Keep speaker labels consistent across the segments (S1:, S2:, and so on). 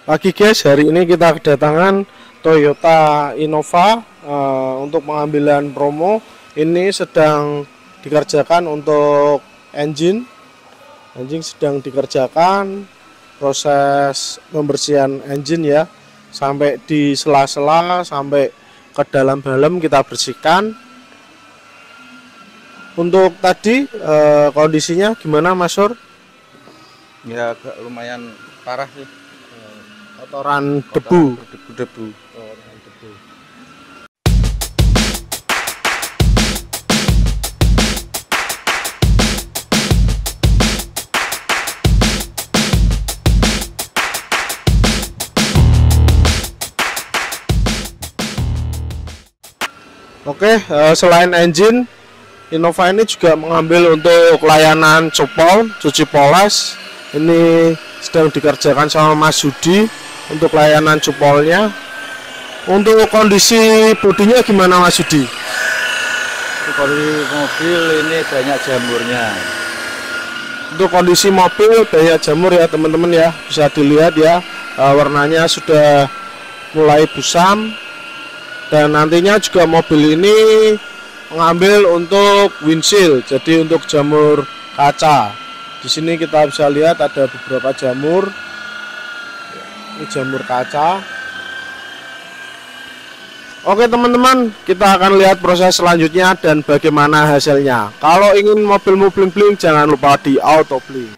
S1: Pagi guys, hari ini kita kedatangan Toyota Innova untuk pengambilan promo. Ini sedang dikerjakan untuk engine sedang dikerjakan proses pembersihan engine ya, sampai di sela-sela sampai ke dalam kita bersihkan. Untuk tadi kondisinya gimana Mas Sur?
S2: Ya agak lumayan parah sih.
S1: Kotoran debu. Oke, selain engine, Innova ini juga mengambil untuk layanan cupol, cuci poles. Ini sedang dikerjakan sama Mas Yudi untuk layanan cupolnya. Untuk kondisi bodinya gimana Mas Yudi?
S2: Kondisi mobil ini banyak jamurnya.
S1: Untuk kondisi mobil banyak jamur ya teman-teman ya, bisa dilihat ya, warnanya sudah mulai busam. Dan nantinya juga mobil ini mengambil untuk windshield, jadi untuk jamur kaca. Di sini kita bisa lihat ada beberapa jamur. Ini jamur kaca. Oke teman-teman, kita akan lihat proses selanjutnya dan bagaimana hasilnya. Kalau ingin mobilmu bling-bling, jangan lupa di auto bling.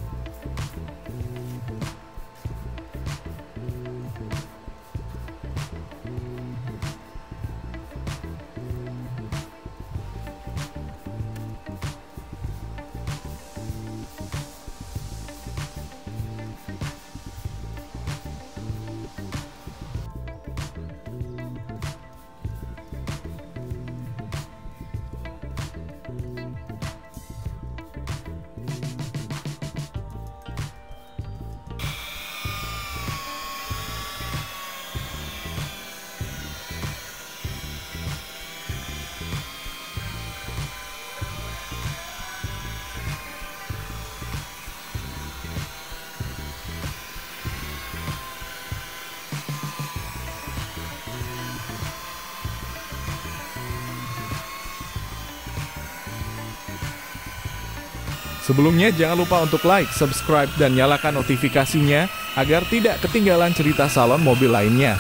S3: Sebelumnya jangan lupa untuk like, subscribe, dan nyalakan notifikasinya agar tidak ketinggalan cerita salon mobil lainnya.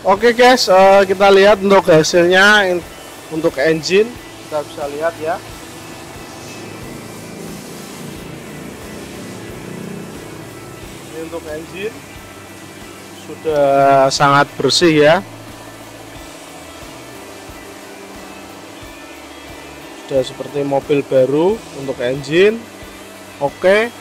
S1: Oke guys, kita lihat untuk hasilnya. Untuk engine kita bisa lihat ya. Ini untuk engine sudah sangat bersih ya. Sudah seperti mobil baru untuk engine. Oke.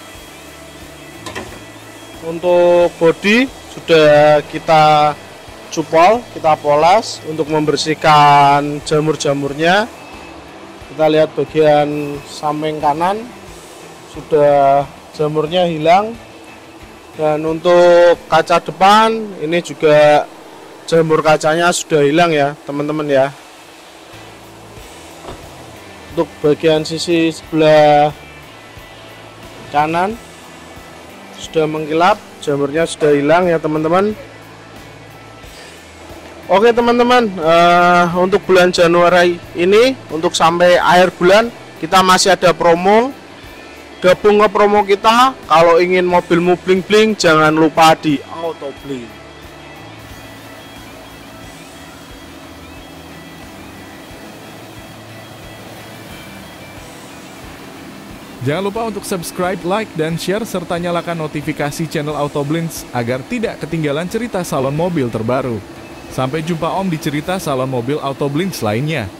S1: Untuk bodi sudah kita cupol, kita poles untuk membersihkan jamur-jamurnya. Kita lihat bagian samping kanan sudah jamurnya hilang. Dan untuk kaca depan ini juga jamur kacanya sudah hilang ya teman-teman ya. Untuk bagian sisi sebelah kanan sudah mengkilap, jamurnya sudah hilang ya teman-teman. Oke teman-teman, untuk bulan Januari ini, untuk sampai akhir bulan kita masih ada promo. Gabung ke promo kita. Kalau ingin mobilmu bling-bling, jangan lupa di Auto Bling.
S3: Jangan lupa untuk subscribe, like, dan share, serta nyalakan notifikasi channel Auto Blinds agar tidak ketinggalan cerita salon mobil terbaru. Sampai jumpa Om di cerita salon mobil Auto Blinds lainnya.